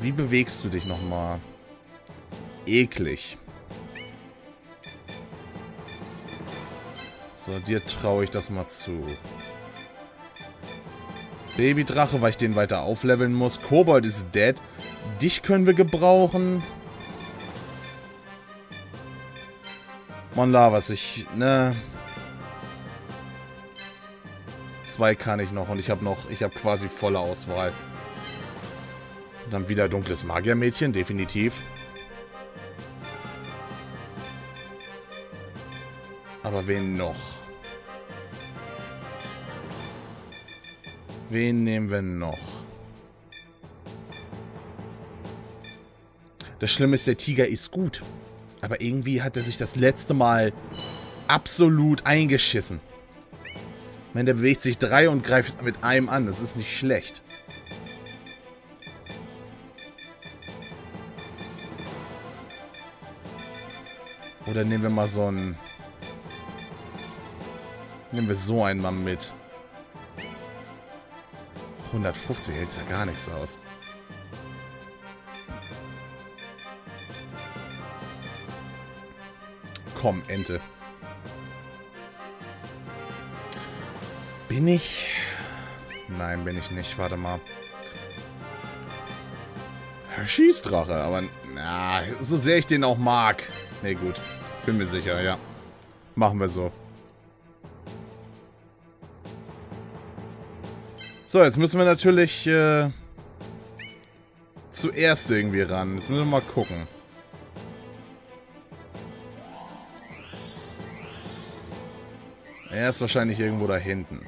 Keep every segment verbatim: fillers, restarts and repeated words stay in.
Wie bewegst du dich nochmal? Eklig. So, dir traue ich das mal zu. Babydrache, weil ich den weiter aufleveln muss. Kobold ist dead. Dich können wir gebrauchen. Mon Lavas, ich, ne... Zwei kann ich noch und ich habe noch, ich habe quasi volle Auswahl. Und dann wieder dunkles Magiermädchen, definitiv. Aber wen noch? Wen nehmen wir noch? Das Schlimme ist, der Tiger ist gut. Aber irgendwie hat er sich das letzte Mal absolut eingeschissen. Ich meine, der bewegt sich drei und greift mit einem an. Das ist nicht schlecht. Oder nehmen wir mal so einen... Nehmen wir so einen mal mit. hundertfünfzig hält ja gar nichts aus. Komm, Ente. Bin ich... Nein, bin ich nicht. Warte mal. Schießdrache, aber... Na, so sehr ich den auch mag. Nee, gut. Bin mir sicher, ja. Machen wir so. So, jetzt müssen wir natürlich äh, zuerst irgendwie ran. Jetzt müssen wir mal gucken. Er ist wahrscheinlich irgendwo da hinten.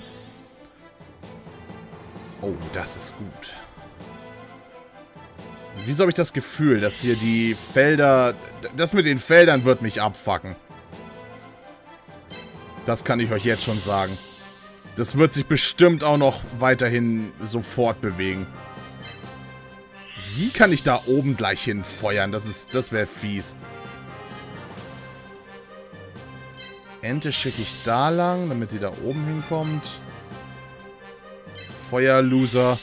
Oh, das ist gut. Wieso habe ich das Gefühl, dass hier die Felder... Das mit den Feldern wird mich abfucken. Das kann ich euch jetzt schon sagen. Das wird sich bestimmt auch noch weiterhin so fortbewegen. Sie kann ich da oben gleich hinfeuern. Das ist, das wäre fies. Ente schicke ich da lang, damit die da oben hinkommt. Feuerloser.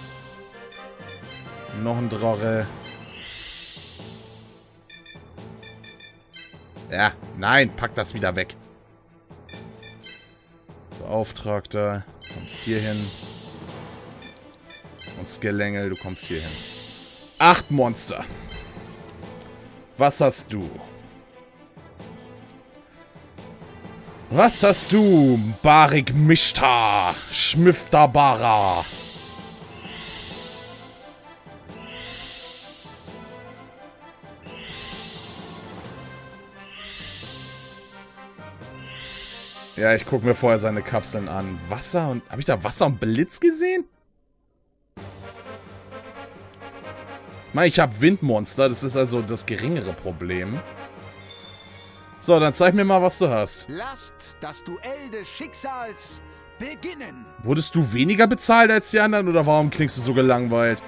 Noch ein Drache. Ja, nein, pack das wieder weg. Beauftragter, du kommst hier hin. Und Skelengel, du kommst hier hin. Acht Monster. Was hast du? Was hast du, Barik Mishta, Schmiftabara? Ja, ich gucke mir vorher seine Kapseln an. Wasser und... Habe ich da Wasser und Blitz gesehen? Ich meine, ich habe Windmonster. Das ist also das geringere Problem. So, dann zeig mir mal, was du hast. Lasst das Duell des Schicksals beginnen. Wurdest du weniger bezahlt als die anderen oder warum klingst du so gelangweilt?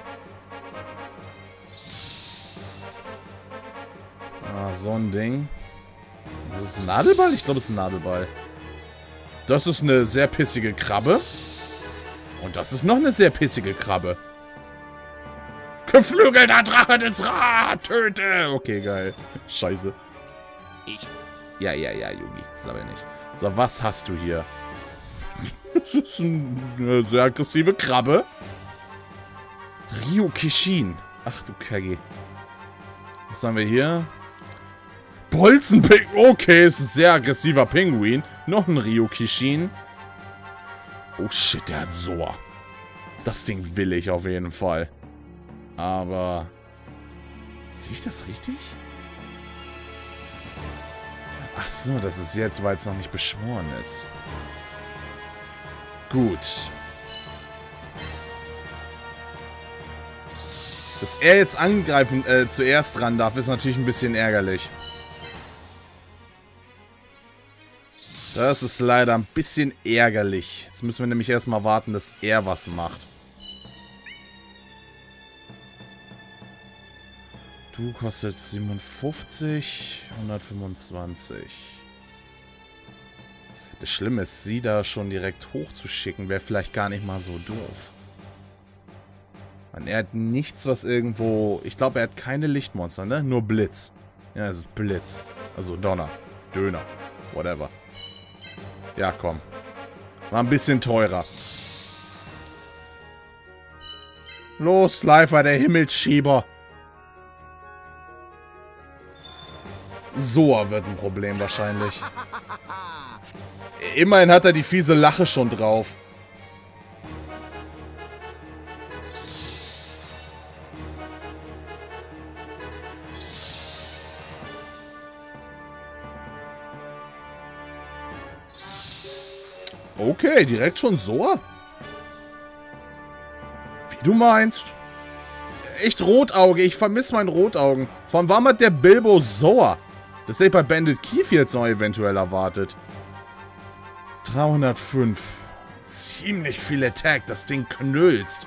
Ah, so ein Ding. Das ist ein Nadelball? Ich glaube, es ist ein Nadelball. Das ist eine sehr pissige Krabbe. Und das ist noch eine sehr pissige Krabbe. Geflügelter Drache des Ra! Töte! Okay, geil. Scheiße. Ich. Ja, ja, ja, Yugi. Das ist aber nicht. So, was hast du hier? Das ist eine sehr aggressive Krabbe. Ryukishin. Ach du Kacke. Was haben wir hier? Bolzenpinguin. Okay, ist ein sehr aggressiver Pinguin. Noch ein Ryukishin. Oh shit, der hat Soa. Das Ding will ich auf jeden Fall. Aber... Sehe ich das richtig? Ach so, das ist jetzt, weil es noch nicht beschworen ist. Gut. Dass er jetzt angreifen, äh, zuerst ran darf, ist natürlich ein bisschen ärgerlich. Das ist leider ein bisschen ärgerlich. Jetzt müssen wir nämlich erstmal warten, dass er was macht. Du kostet siebenundfünfzig, hundertfünfundzwanzig. Das Schlimme ist, sie da schon direkt hochzuschicken, wäre vielleicht gar nicht mal so doof. Und er hat nichts, was irgendwo... Ich glaube, er hat keine Lichtmonster, ne? Nur Blitz. Ja, es ist Blitz. Also Donner. Döner. Whatever. Ja, komm. War ein bisschen teurer. Los, Slifer, der Himmelsschieber. Soa wird ein Problem wahrscheinlich. Immerhin hat er die fiese Lache schon drauf. Okay, direkt schon Soa? Wie du meinst. Echt Rotauge, ich vermisse meinen Rotaugen. Von wann hat der Bilbo Soa? Das hätte ich bei Bandit Keith jetzt noch eventuell erwartet. dreihundertfünf. Ziemlich viel Attack, das Ding knüllst.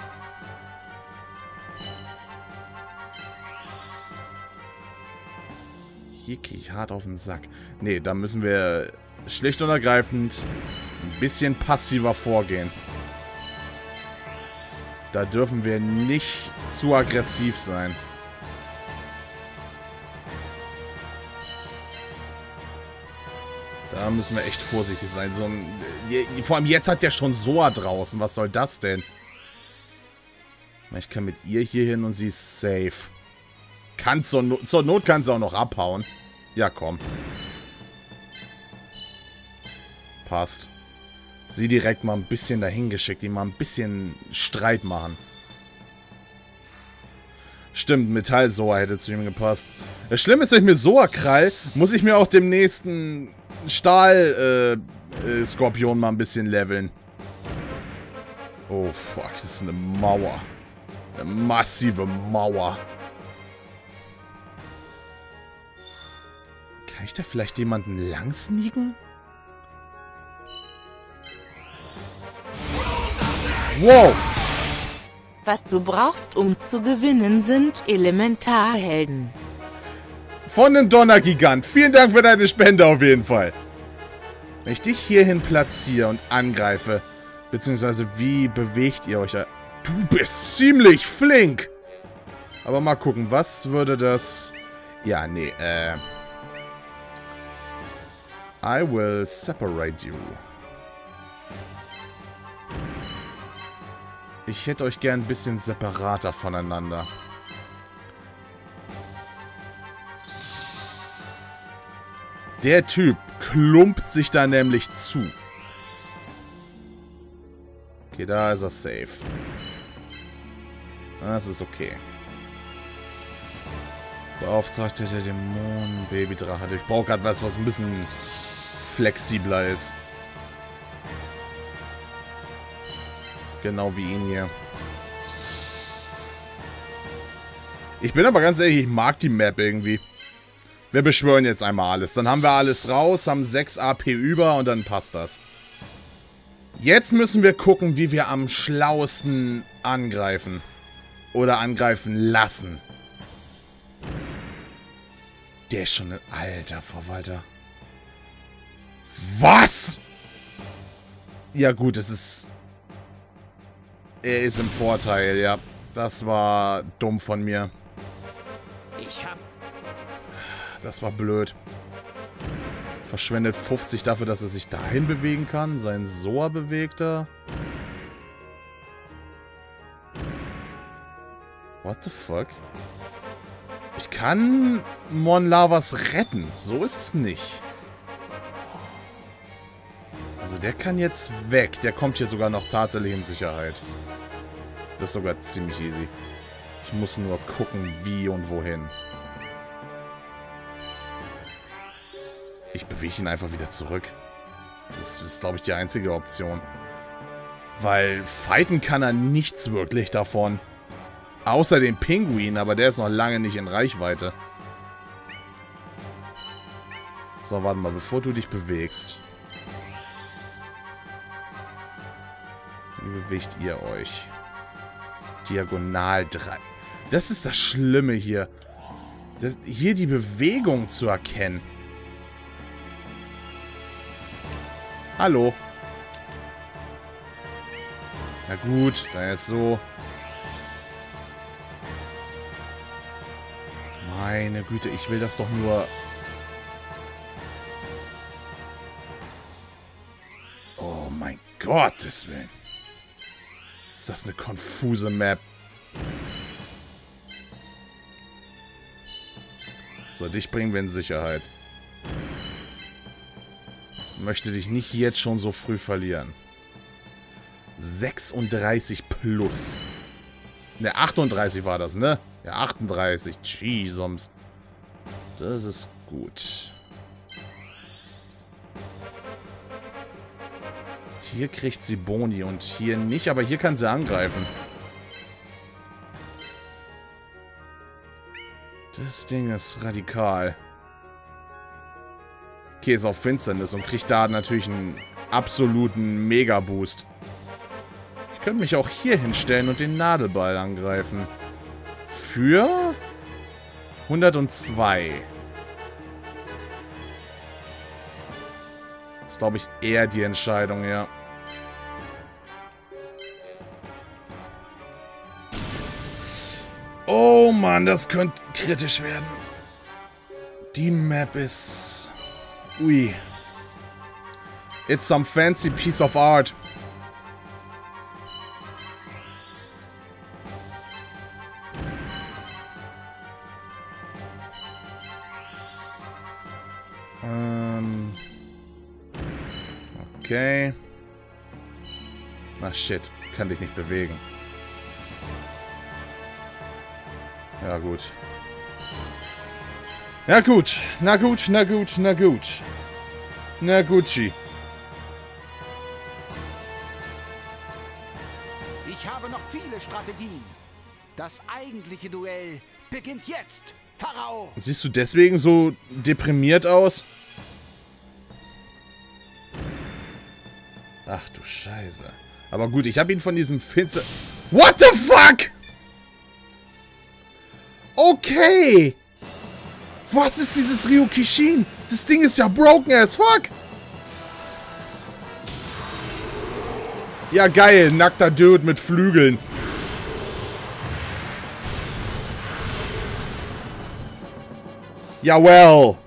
Hier krieg ich hart auf den Sack. Nee, da müssen wir schlicht und ergreifend ein bisschen passiver vorgehen. Da dürfen wir nicht zu aggressiv sein. Da müssen wir echt vorsichtig sein. So ein, vor allem jetzt hat der schon Soa draußen. Was soll das denn? Ich kann mit ihr hier hin und sie ist safe. Kann zur, no zur Not kann sie auch noch abhauen. Ja, komm. Passt. Sie direkt mal ein bisschen dahin geschickt. Die mal ein bisschen Streit machen. Stimmt, Metall-Soa hätte zu ihm gepasst. Das Schlimme ist, wenn ich mir Soa krall, muss ich mir auch dem nächsten Stahl-Skorpion äh, äh, mal ein bisschen leveln. Oh, fuck. Das ist eine Mauer. Eine massive Mauer. Kann ich da vielleicht jemanden langsneaken? Wow! Was du brauchst, um zu gewinnen, sind Elementarhelden. Von dem Donnergigant. Vielen Dank für deine Spende auf jeden Fall. Wenn ich dich hierhin platziere und angreife, beziehungsweise wie bewegt ihr euch? Du bist ziemlich flink. Aber mal gucken, was würde das... Ja, nee, äh... I will separate you. Ich hätte euch gern ein bisschen separater voneinander. Der Typ klumpt sich da nämlich zu. Okay, da ist er safe. Das ist okay. Beauftragter der Dämonen, Babydrache. Ich brauche gerade was, was ein bisschen flexibler ist. Genau wie ihn hier. Ich bin aber ganz ehrlich, ich mag die Map irgendwie. Wir beschwören jetzt einmal alles. Dann haben wir alles raus, haben sechs A P über und dann passt das. Jetzt müssen wir gucken, wie wir am schlauesten angreifen. Oder angreifen lassen. Der ist schon ein alter Verwalter. Was? Ja gut, es ist... Er ist im Vorteil, ja. Das war dumm von mir. Ich hab... Das war blöd. Verschwendet fünfzig dafür, dass er sich dahin bewegen kann. Sein Soa bewegt er. What the fuck? Ich kann Mon Lavas retten. So ist es nicht. Also der kann jetzt weg. Der kommt hier sogar noch tatsächlich in Sicherheit. Das ist sogar ziemlich easy. Ich muss nur gucken, wie und wohin. Ich bewege ihn einfach wieder zurück. Das ist, glaube ich, die einzige Option. Weil fighten kann er nichts wirklich davon. Außer den Pinguin, aber der ist noch lange nicht in Reichweite. So, warte mal, bevor du dich bewegst. Wie bewegt ihr euch? Diagonal drei. Das ist das Schlimme hier. Das, hier die Bewegung zu erkennen. Hallo. Na gut, da ist so. Meine Güte, ich will das doch nur... Oh mein Gottes Willen. Ist das eine konfuse Map? So, dich bringen wir in Sicherheit. Möchte dich nicht jetzt schon so früh verlieren. sechsunddreißig plus. Ne, achtunddreißig war das, ne? Ja, achtunddreißig. Jesus. Das ist gut. Hier kriegt sie Boni und hier nicht, aber hier kann sie angreifen. Das Ding ist radikal. Okay, ist auf Finsternis und kriegt da natürlich einen absoluten Mega-Boost. Ich könnte mich auch hier hinstellen und den Nadelball angreifen. Für hundertzwei. Das ist, glaube ich, eher die Entscheidung, ja. Oh Mann, das könnte kritisch werden. Die Map ist... Ui. It's some fancy piece of art. Ähm... Okay. Ach shit, kann dich nicht bewegen. Ja gut. Na gut, na gut, na gut, na gut. Na Gucci. Ich habe noch viele Strategien. Das eigentliche Duell beginnt jetzt, Pharao. Siehst du deswegen so deprimiert aus? Ach du Scheiße. Aber gut, ich habe ihn von diesem Finster... What the fuck? Okay. Was ist dieses Ryukishin? Das Ding ist ja broken as fuck. Ja geil, nackter Dude mit Flügeln. Ja well.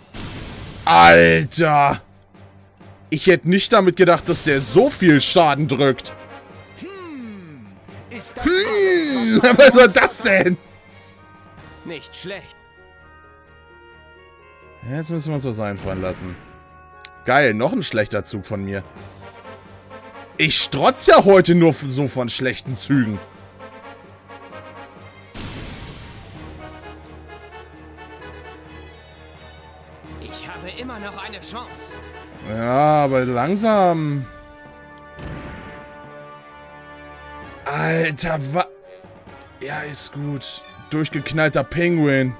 Alter. Ich hätte nicht damit gedacht, dass der so viel Schaden drückt. Hm, ist das Hm, was war das denn? Nicht schlecht. Jetzt müssen wir uns was einfallen lassen. Geil, noch ein schlechter Zug von mir. Ich strotz ja heute nur so von schlechten Zügen. Ich habe immer noch eine Chance. Ja, aber langsam. Alter, wa... Ja, ist gut. Durchgeknallter Penguin.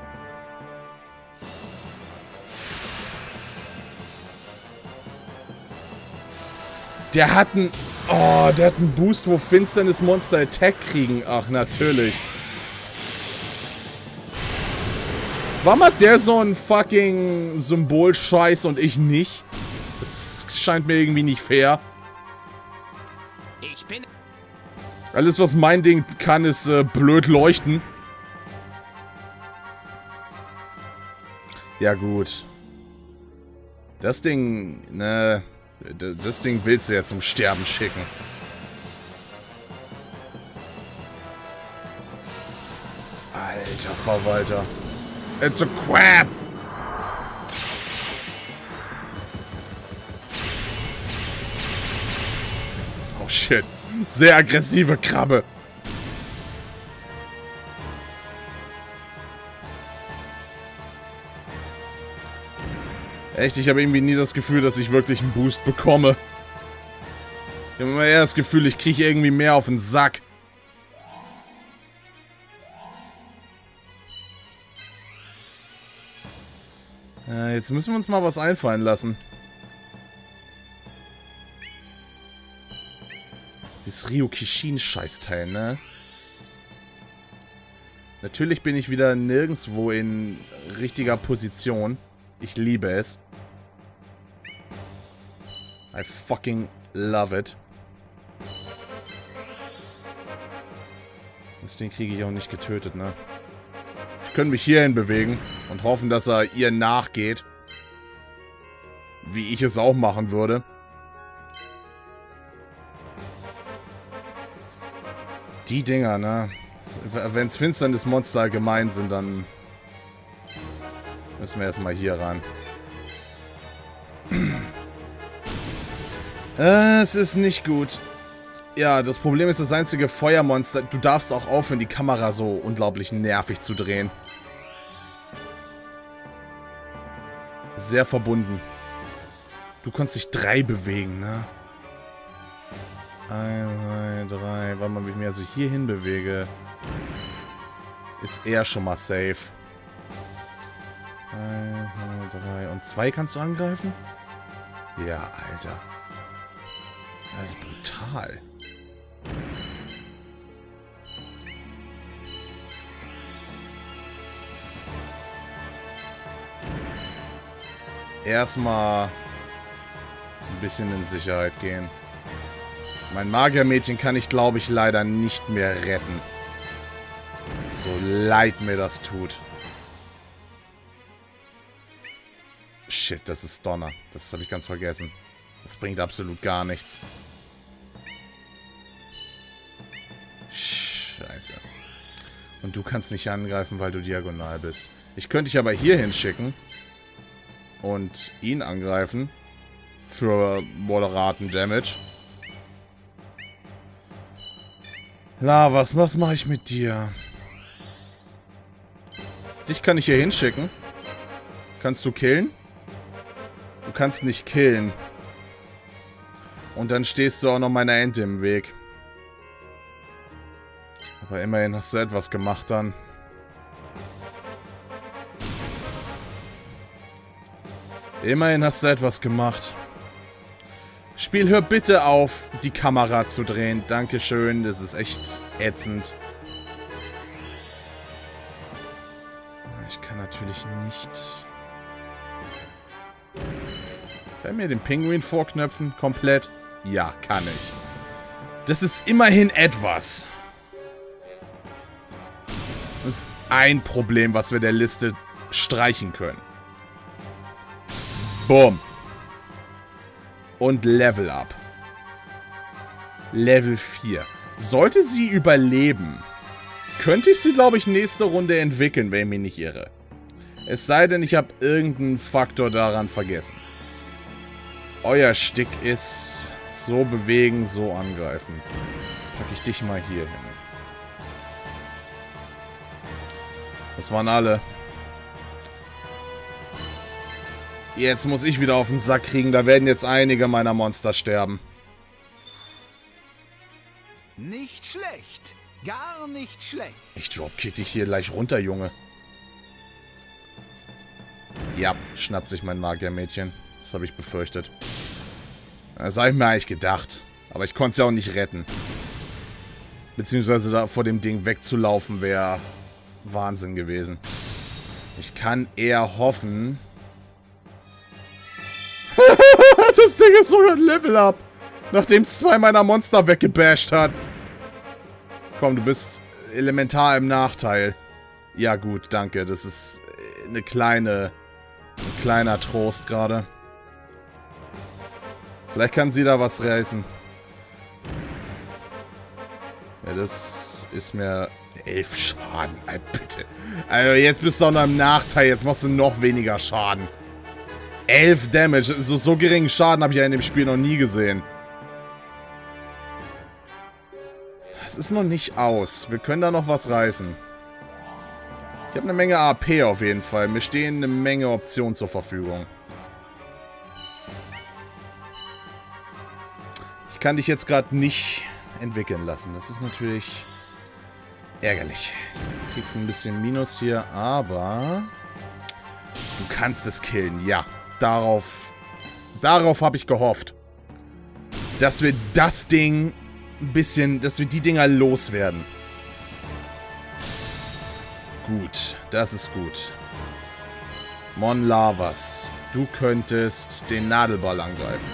Der hat einen... Oh, der hat einen Boost, wo Finsternis-Monster Attack kriegen. Ach, natürlich. Warum hat der so einen fucking Symbol-Scheiß und ich nicht? Das scheint mir irgendwie nicht fair. Ich bin... Alles, was mein Ding kann, ist äh, blöd leuchten. Ja, gut. Das Ding, ne... Das Ding willst du ja zum Sterben schicken. Alter Verwalter. It's a crap! Oh shit. Sehr aggressive Krabbe. Echt, ich habe irgendwie nie das Gefühl, dass ich wirklich einen Boost bekomme. Ich habe immer eher das Gefühl, ich kriege irgendwie mehr auf den Sack. Ja, jetzt müssen wir uns mal was einfallen lassen. Dieses Ryukishin-Scheißteil, ne? Natürlich bin ich wieder nirgendwo in richtiger Position. Ich liebe es. I fucking love it. Das Ding kriege ich auch nicht getötet, ne? Ich könnte mich hierhin bewegen und hoffen, dass er ihr nachgeht. Wie ich es auch machen würde. Die Dinger, ne? Wenn es Finsternismonster allgemein sind, dann müssen wir erstmal hier ran. äh, es ist nicht gut. Ja, das Problem ist, das einzige Feuermonster... Du darfst auch aufhören, die Kamera so unglaublich nervig zu drehen. Sehr verbunden. Du kannst dich drei bewegen, ne? Eins, zwei, drei. Warte mal, wie ich mich also hier hin bewege. Ist er schon mal safe. Eins, zwei, drei. Und zwei kannst du angreifen? Ja, Alter. Das ist brutal. Erstmal ein bisschen in Sicherheit gehen. Mein Magiermädchen kann ich, glaube ich, leider nicht mehr retten. So leid mir das tut. Shit, das ist Donner. Das habe ich ganz vergessen. Das bringt absolut gar nichts. Scheiße. Und du kannst nicht angreifen, weil du diagonal bist. Ich könnte dich aber hier hinschicken. Und ihn angreifen. Für moderaten Damage. Lavas, was mache ich mit dir? Dich kann ich hier hinschicken. Kannst du killen? Du kannst nicht killen. Und dann stehst du auch noch meiner Ente im Weg. Aber immerhin hast du etwas gemacht dann. Immerhin hast du etwas gemacht. Spiel, hör bitte auf, die Kamera zu drehen. Dankeschön, das ist echt ätzend. Ich kann natürlich nicht... Kann ich mir den Pinguin vorknöpfen? Komplett? Ja, kann ich. Das ist immerhin etwas. Das ist ein Problem, was wir der Liste streichen können. Boom. Und Level Up. Level vier. Sollte sie überleben, könnte ich sie, glaube ich, nächste Runde entwickeln, wenn ich mich nicht irre. Es sei denn, ich habe irgendeinen Faktor daran vergessen. Euer Stick ist so bewegen, so angreifen. Packe ich dich mal hier hin. Das waren alle. Jetzt muss ich wieder auf den Sack kriegen. Da werden jetzt einige meiner Monster sterben. Nicht schlecht. Gar nicht schlecht. Ich dropkick dich hier gleich runter, Junge. Ja, schnappt sich mein Magiermädchen. Das habe ich befürchtet. Das habe ich mir eigentlich gedacht. Aber ich konnte es ja auch nicht retten. Beziehungsweise da vor dem Ding wegzulaufen wäre Wahnsinn gewesen. Ich kann eher hoffen... Das Ding ist sogar ein Level Up. Nachdem es zwei meiner Monster weggebasht hat. Komm, du bist elementar im Nachteil. Ja gut, danke. Das ist eine kleine... Ein kleiner Trost gerade. Vielleicht kann sie da was reißen. Ja, das ist mir... Elf Schaden, ey, bitte. Also jetzt bist du auch noch im Nachteil. Jetzt machst du noch weniger Schaden. Elf Damage. So, so geringen Schaden habe ich ja in dem Spiel noch nie gesehen. Es ist noch nicht aus. Wir können da noch was reißen. Ich habe eine Menge A P auf jeden Fall. Mir stehen eine Menge Optionen zur Verfügung. Ich kann dich jetzt gerade nicht entwickeln lassen. Das ist natürlich ärgerlich. Du kriegst ein bisschen Minus hier, aber du kannst es killen. Ja, darauf, darauf habe ich gehofft. Dass wir das Ding ein bisschen, dass wir die Dinger loswerden. Gut, das ist gut. Mon Lavas, du könntest den Nadelball angreifen.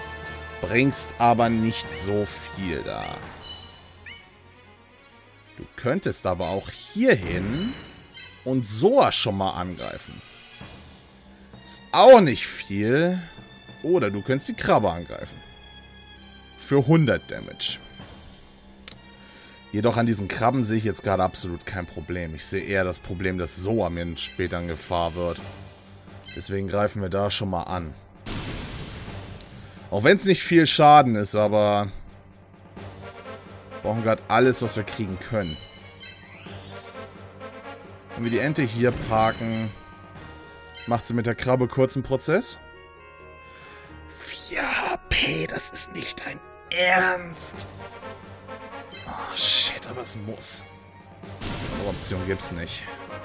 Bringst aber nicht so viel da. Du könntest aber auch hierhin und Soa schon mal angreifen. Ist auch nicht viel. Oder du könntest die Krabbe angreifen. Für hundert Damage. Jedoch an diesen Krabben sehe ich jetzt gerade absolut kein Problem. Ich sehe eher das Problem, dass Soa mir später in Gefahr wird. Deswegen greifen wir da schon mal an. Auch wenn es nicht viel Schaden ist, aber... wir brauchen gerade alles, was wir kriegen können. Wenn wir die Ente hier parken... macht sie mit der Krabbe kurzen Prozess? vier H P, das ist nicht dein Ernst. Oh, shit, aber es muss. Eine Option gibt's nicht.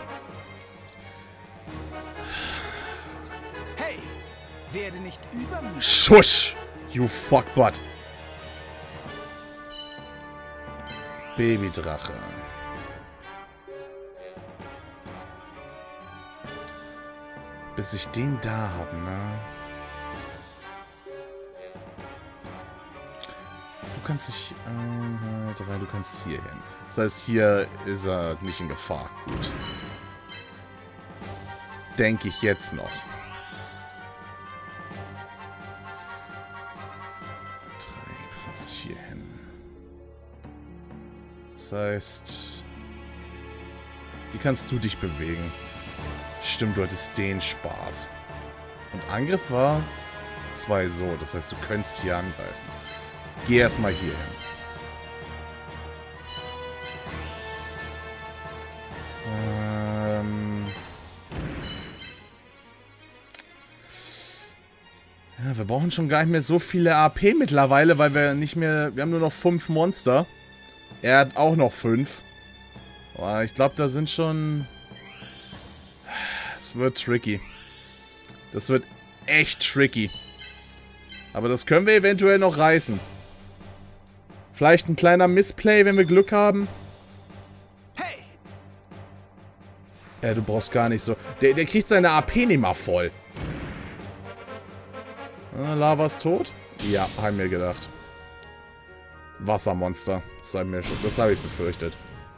Hey, werde nicht übermütig. Schusch, you fuckbutt. Babydrache. Bis ich den da habe, ne? Du kannst dich... eins, zwei, drei, du kannst hier hin. Das heißt, hier ist er nicht in Gefahr. Gut. Denke ich jetzt noch. drei, was hier hin? Das heißt... wie kannst du dich bewegen? Stimmt, du hattest den Spaß. Und Angriff war zwei so. Das heißt, du könntest hier angreifen. Geh erstmal hier hin. Ähm ja, wir brauchen schon gar nicht mehr so viele A P mittlerweile, weil wir nicht mehr... wir haben nur noch fünf Monster. Er hat auch noch fünf. Aber ich glaube, da sind schon... es wird tricky. Das wird echt tricky. Aber das können wir eventuell noch reißen. Vielleicht ein kleiner Missplay, wenn wir Glück haben. Hey! Ja, du brauchst gar nicht so... Der, der kriegt seine A P nicht mal voll. Ah, Lava ist tot? Ja, haben wir gedacht. Wassermonster. Das habe ich, das hab ich befürchtet.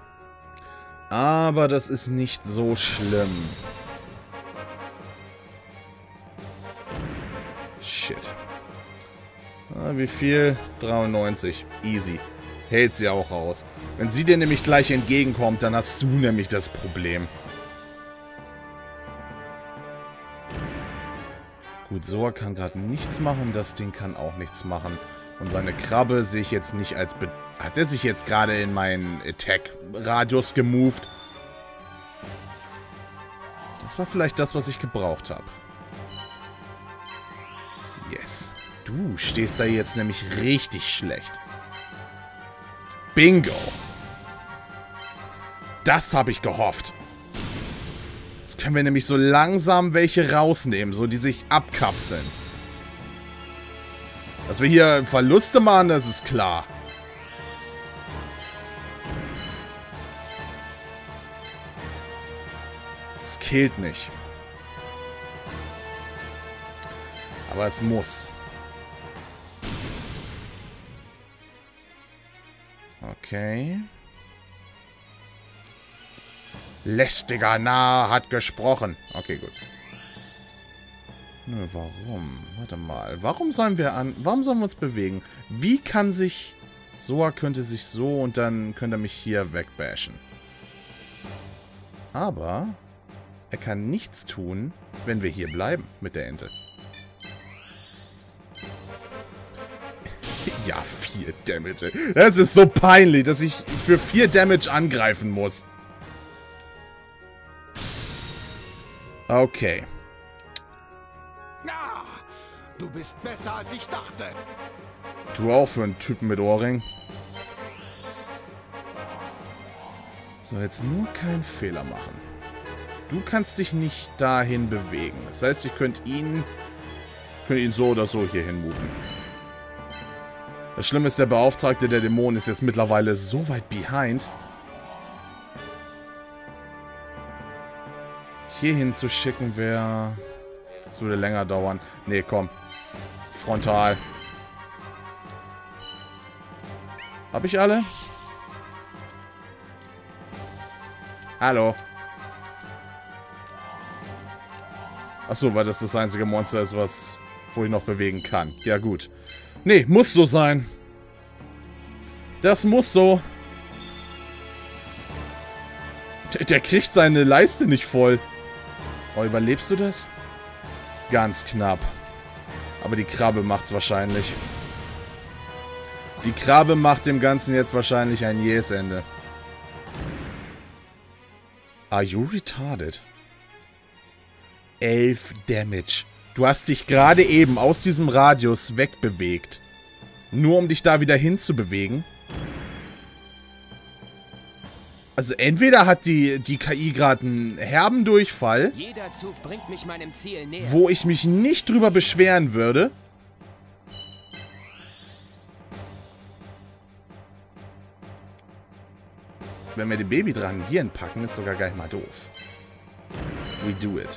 Aber das ist nicht so schlimm. Shit. Ah, wie viel? dreiundneunzig. Easy. Hält sie auch aus. Wenn sie dir nämlich gleich entgegenkommt, dann hast du nämlich das Problem. Gut, Soa kann gerade nichts machen. Das Ding kann auch nichts machen. Und seine Krabbe sehe ich jetzt nicht als... Be Hat er sich jetzt gerade in meinen Attack-Radius gemoved? Das war vielleicht das, was ich gebraucht habe. Yes. Du stehst da jetzt nämlich richtig schlecht. Bingo. Das habe ich gehofft. Jetzt können wir nämlich so langsam welche rausnehmen, so die sich abkapseln. Dass wir hier Verluste machen, das ist klar. Es killt nicht. Aber es muss. Okay. Lästiger Narr hat gesprochen. Okay, gut. Nö, warum? Warte mal. Warum sollen wir an... Warum sollen wir uns bewegen? Wie kann sich... Soa könnte sich so und dann könnte er mich hier wegbashen. Aber... er kann nichts tun, wenn wir hier bleiben mit der Ente. Ja, vier Damage. Das ist so peinlich, dass ich für vier Damage angreifen muss. Okay. Ah, du bist besser, als ich dachte. Du auch für einen Typen mit Ohrring. So, jetzt nur keinen Fehler machen. Du kannst dich nicht dahin bewegen. Das heißt, ich könnte ihn... könnte ihn so oder so hier hin moven. Das Schlimme ist, der Beauftragte der Dämonen ist jetzt mittlerweile so weit behind. Hier hin zu schicken wäre... das würde länger dauern. Nee, komm. Frontal. Hab ich alle? Hallo. Achso, weil das das einzige Monster ist, was... wo ich noch bewegen kann. Ja, gut. Nee, muss so sein. Das muss so. Der, der kriegt seine Leiste nicht voll. Oh, überlebst du das? Ganz knapp. Aber die Krabbe macht's wahrscheinlich. Die Krabbe macht dem Ganzen jetzt wahrscheinlich ein jähes Ende. Are you retarded? elf Damage. Du hast dich gerade eben aus diesem Radius wegbewegt. Nur um dich da wieder hinzubewegen. Also entweder hat die, die K I gerade einen herben Durchfall, Jeder Zug bringt mich meinem Ziel näher. wo ich mich nicht drüber beschweren würde. Wenn wir den Babydrachen hier hinpacken, ist sogar gar nicht mal doof. We do it.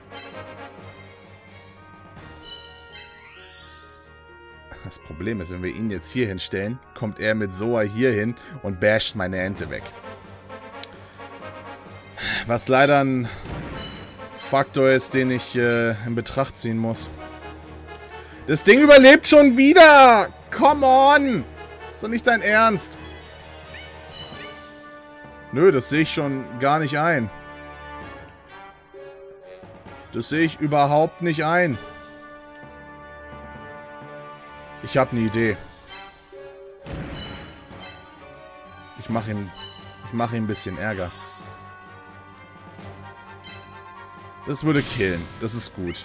Das Problem ist, wenn wir ihn jetzt hier hinstellen, kommt er mit Zoa hier hin und basht meine Ente weg. Was leider ein Faktor ist, den ich äh, in Betracht ziehen muss. Das Ding überlebt schon wieder! Come on! Ist doch nicht dein Ernst. Nö, das sehe ich schon gar nicht ein. Das sehe ich überhaupt nicht ein. Ich habe eine Idee. Ich mache ihm, ich mache ihm ein bisschen Ärger. Das würde killen. Das ist gut.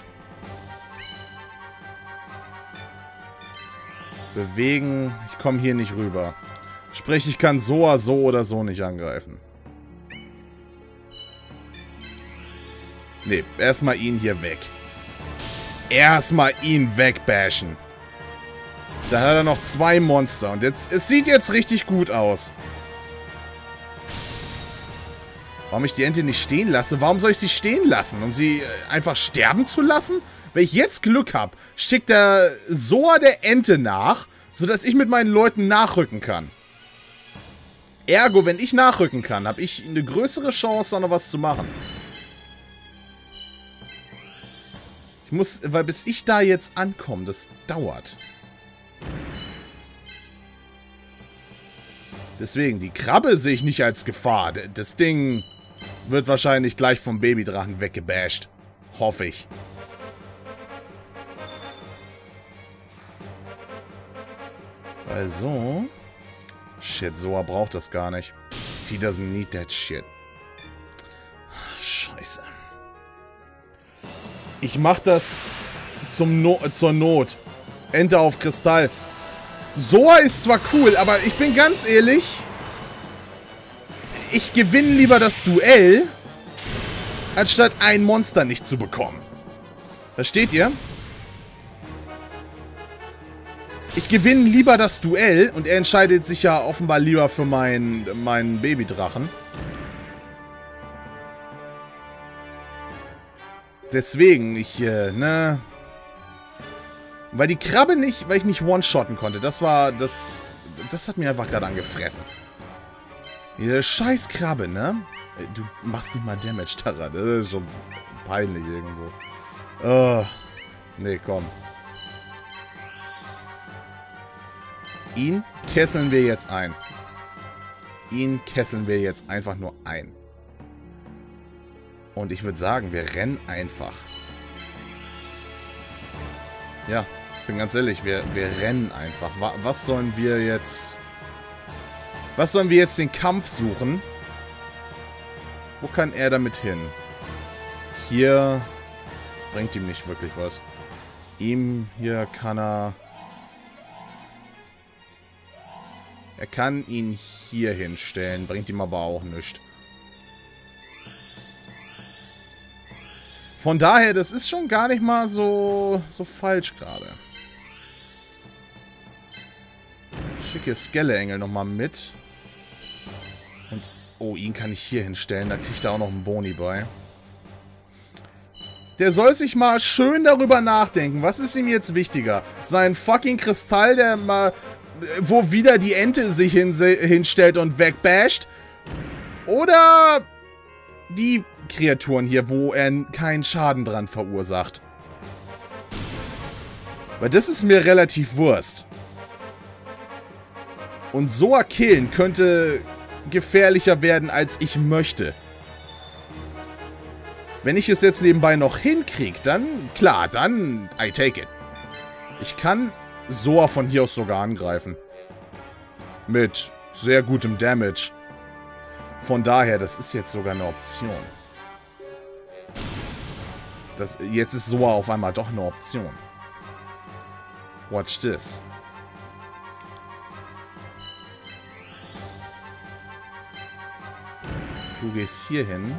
Bewegen. Ich komme hier nicht rüber. Sprich, ich kann Zoa so oder so nicht angreifen. Nee, erstmal ihn hier weg. Erstmal ihn wegbashen. Da hat er noch zwei Monster. Und jetzt, es sieht jetzt richtig gut aus. Warum ich die Ente nicht stehen lasse? Warum soll ich sie stehen lassen? Um sie einfach sterben zu lassen? Wenn ich jetzt Glück habe, schickt der Zoa der Ente nach, sodass ich mit meinen Leuten nachrücken kann. Ergo, wenn ich nachrücken kann, habe ich eine größere Chance, da noch was zu machen. Ich muss, weil bis ich da jetzt ankomme, das dauert. Deswegen, die Krabbe sehe ich nicht als Gefahr. Das Ding wird wahrscheinlich gleich vom Babydrachen weggebasht. Hoffe ich. Also. Shit, Zoa braucht das gar nicht. He doesn't need that shit. Scheiße. Ich mach das zum no zur Not. Ente auf Kristall. Zoa ist zwar cool, aber ich bin ganz ehrlich, ich gewinne lieber das Duell, anstatt ein Monster nicht zu bekommen. Versteht ihr? Ich gewinne lieber das Duell und er entscheidet sich ja offenbar lieber für meinen meinen Babydrachen. Deswegen, ich, äh, ne... Weil die Krabbe nicht, weil ich nicht one-shotten konnte. Das war, das, das hat mir einfach gerade angefressen. Diese scheiß Krabbe, ne? Du machst nicht mal Damage daran. Das ist schon peinlich irgendwo. Oh, nee, komm. Ihn kesseln wir jetzt ein. Ihn kesseln wir jetzt einfach nur ein. Und ich würde sagen, wir rennen einfach. Ja, ich bin ganz ehrlich, wir, wir rennen einfach. Was sollen wir jetzt... Was sollen wir jetzt den Kampf suchen? Wo kann er damit hin? Hier bringt ihm nicht wirklich was. Ihm hier kann er... Er kann ihn hier hinstellen, bringt ihm aber auch nichts. Von daher, das ist schon gar nicht mal so, so falsch gerade. Ich schicke Skelle-Engel nochmal mit. Und, oh, ihn kann ich hier hinstellen, da kriegt er auch noch einen Boni bei. Der soll sich mal schön darüber nachdenken. Was ist ihm jetzt wichtiger? Sein fucking Kristall, der mal... wo wieder die Ente sich hin, hinstellt und wegbasht? Oder die Kreaturen hier, wo er keinen Schaden dran verursacht. Weil das ist mir relativ Wurst. Und Soa killen könnte gefährlicher werden, als ich möchte. Wenn ich es jetzt nebenbei noch hinkriege, dann, klar, dann I take it. Ich kann Soa von hier aus sogar angreifen. Mit sehr gutem Damage. Von daher, das ist jetzt sogar eine Option. Das, jetzt ist Soa auf einmal doch eine Option. Watch this. Du gehst hier hin.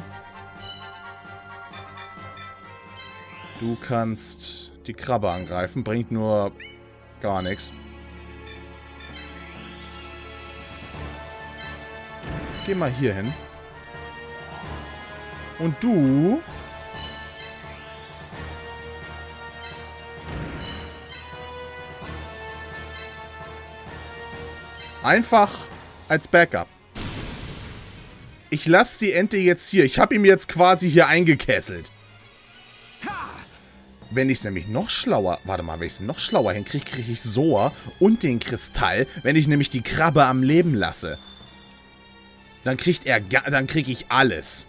Du kannst die Krabbe angreifen. Bringt nur gar nichts. Geh mal hier hin. Und du... einfach als Backup. Ich lasse die Ente jetzt hier. Ich habe ihm jetzt quasi hier eingekesselt. Wenn ich es nämlich noch schlauer... Warte mal, wenn ich es noch schlauer hinkriege, kriege ich Soa und den Kristall, wenn ich nämlich die Krabbe am Leben lasse. Dann kriegt er... Dann kriege ich alles.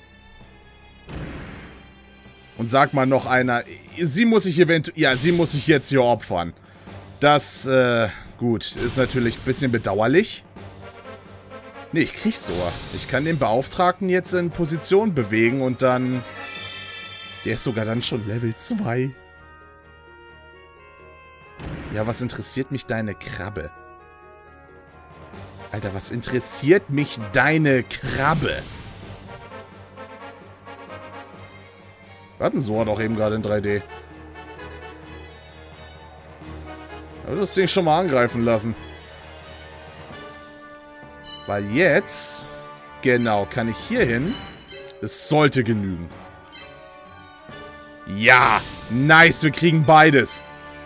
Und sag mal noch einer... Sie muss sich eventuell... Ja, sie muss sich jetzt hier opfern. Das, äh... Gut, ist natürlich ein bisschen bedauerlich. Ne, ich krieg Soa. Ich kann den Beauftragten jetzt in Position bewegen und dann... Der ist sogar dann schon Level zwei. Ja, was interessiert mich deine Krabbe? Alter, was interessiert mich deine Krabbe? Wir hatten Soa doch eben gerade in drei D. Aber das Ding schon mal angreifen lassen. Weil jetzt... Genau, kann ich hier hin. Das sollte genügen. Ja! Nice, wir kriegen beides.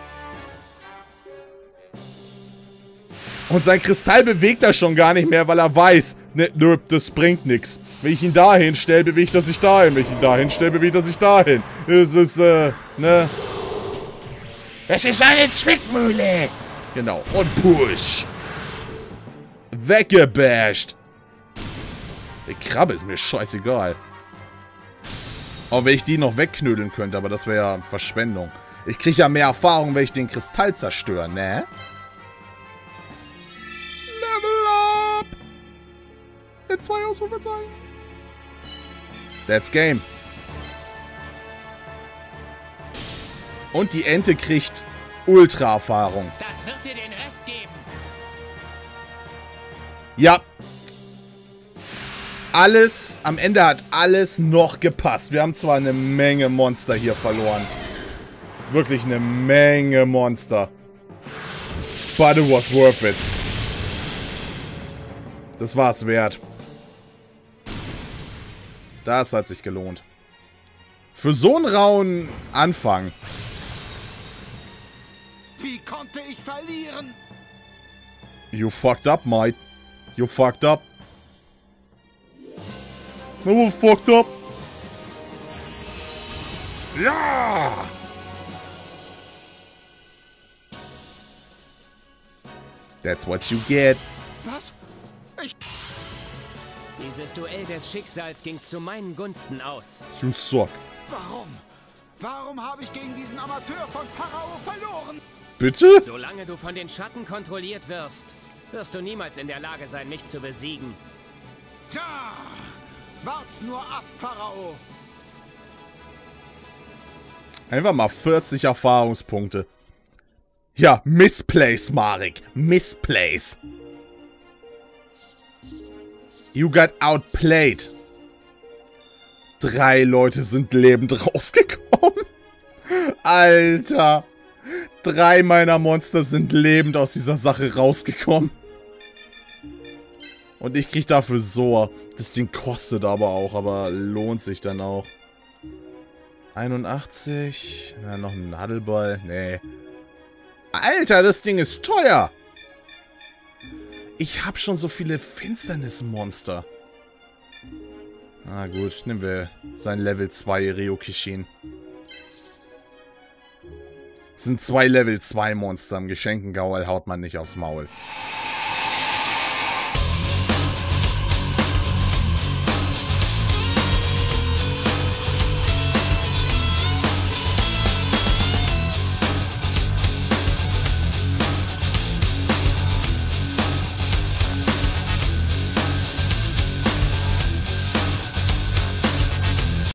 Und sein Kristall bewegt er schon gar nicht mehr, weil er weiß, ne, nö, das bringt nichts. Wenn ich ihn dahin stelle, bewegt er sich dahin. Wenn ich ihn dahin stelle, bewegt er sich dahin. Das ist, äh, ne... Es ist eine Zwickmühle. Genau. Und push. Weggebasht. Die Krabbe ist mir scheißegal. Auch wenn ich die noch wegknödeln könnte, aber das wäre ja Verschwendung. Ich kriege ja mehr Erfahrung, wenn ich den Kristall zerstöre, ne? Level up. Mit zwei Ausrufezeichen. That's game. Und die Ente kriegt Ultra-Erfahrung. Das wird dir den Rest geben. Ja. Alles, am Ende hat alles noch gepasst. Wir haben zwar eine Menge Monster hier verloren. Wirklich eine Menge Monster. But it was worth it. Das war es wert. Das hat sich gelohnt. Für so einen rauen Anfang. Wie konnte ich verlieren? You fucked up, mate. You fucked up. No, fucked up. Ja! That's what you get. Was? Ich... Dieses Duell des Schicksals ging zu meinen Gunsten aus. You suck. Warum? Warum habe ich gegen diesen Amateur von Pharao verloren? Bitte? Solange du von den Schatten kontrolliert wirst, wirst du niemals in der Lage sein, mich zu besiegen. Ja! Wart's nur ab, Pharao! Einfach mal vierzig Erfahrungspunkte. Ja, Missplace, Marek. Missplace. You got outplayed. Drei Leute sind lebend rausgekommen. Alter. Drei meiner Monster sind lebend aus dieser Sache rausgekommen. Und ich krieg dafür Soa. Das Ding kostet aber auch, aber lohnt sich dann auch. einundachtzig. Na, noch ein Nadelball. Nee. Alter, das Ding ist teuer. Ich hab schon so viele Finsternismonster. Na gut, nehmen wir sein Level zwei Ryokishin. Es sind zwei Level zwei Monster. Im Geschenkengaul haut man nicht aufs Maul.